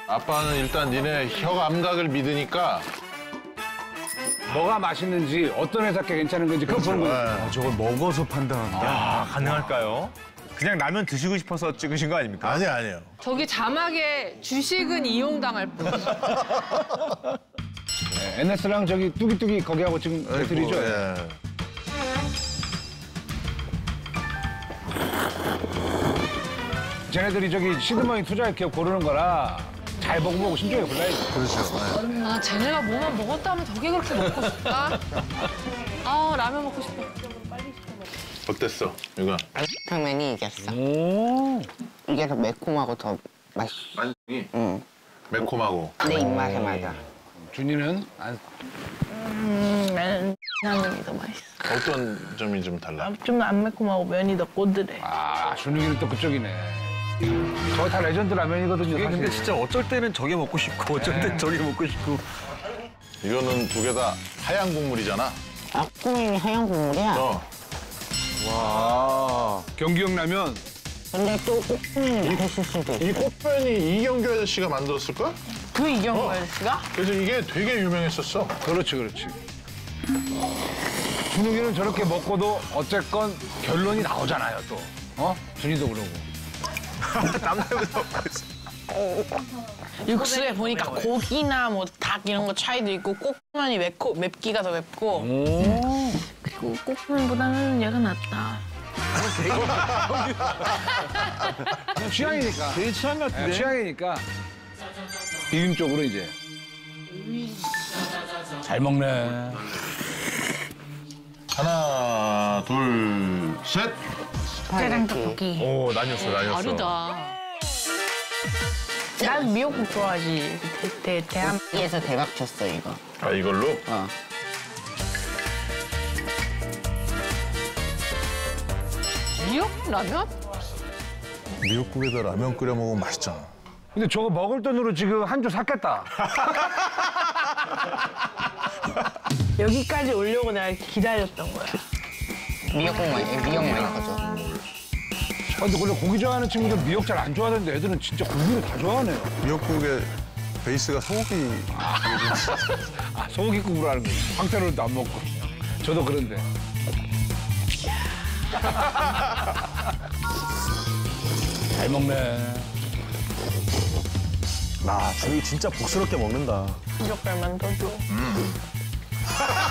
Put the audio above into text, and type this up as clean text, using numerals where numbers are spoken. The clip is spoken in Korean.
아빠는 일단 니네 혀 감각을 믿으니까 뭐가 맛있는지 어떤 회사 게 괜찮은 건지 그거 보는 거야. 저걸 먹어서 판단한다. 아, 가능할까요? 그냥 라면 드시고 싶어서 찍으신 거 아닙니까? 아니에요. 저기 자막에 주식은 이용당할 뿐. NS랑 저기 뚜기뚜기 거기하고 지금 배틀이죠. 예. 쟤네들이 저기 시드머니 투자할 기업 고르는 거라 잘 먹어보고 신중히 골라야지. 그렇죠. 아, 쟤네가 뭐만 먹었다 하면 저게 그렇게 먹고 싶다? 아, 라면 먹고 싶어. 어땠어, 이거? 탕면이 이겼어. 오. 이게 더 매콤하고 더 맛있어. 완전히 응. 매콤하고. 내 입맛에 맞아. 준이는 안. 라면이 더 맛있어. 어떤 점이 좀 달라? 좀 안 매콤하고 면이 더 꼬들해. 아, 준욱이는 또 그쪽이네. 저거 다 레전드 라면이거든요. 이게 사실. 근데 진짜 어쩔 때는 저게 먹고 싶고 어쩔 땐 저게 먹고 싶고. 이거는 두 개 다 하얀 국물이잖아. 앞국물이 하얀 국물이야. 와. 경기형 라면. 근데 또 꼭국물이 맛있을 수도 있어. 이 꽃변이 이경규 아저씨가 만들었을까? 그 이경호 아저씨가? 그래서 이게 되게 유명했었어. 그렇지, 그렇지. 준욱이는 저렇게 먹고도 어쨌건 결론이 나오잖아요, 또. 어? 준이도 그러고. 육수에 보니까 고기나 뭐 닭 이런 거 차이도 있고 꼭면이 맵기가 더 맵고 그리고 꼭면보다는 얘가 낫다. 취향이니까. 되게 취향 같은데? 취향이니까. 비빔 쪽으로 이제. 잘 먹네. 하나, 둘, 셋. 짜장 떡볶이. 오, 나뉘었어. 다르다. 난 미역국 좋아하지. 대한. 여기에서 대박 쳤어, 이거. 아, 이걸로? 어. 미역국 라면? 미역국에다 라면 끓여 먹으면 맛있잖아. 근데 저거 먹을 돈으로 지금 한 주 샀겠다. 여기까지 오려고 내가 기다렸던 거야. 미역 많이 가져. 근데 원래 고기 좋아하는 친구들 미역 잘 안 좋아하는데 애들은 진짜 고기를 다 좋아하네요. 미역국의 베이스가 소고기. 아, 소고기국으로 하는 거지. 황태로도 안 먹고. 저도 그런데. 잘 먹네. 아, 준이 진짜 복스럽게 먹는다. 한 젓갈만 더 줘.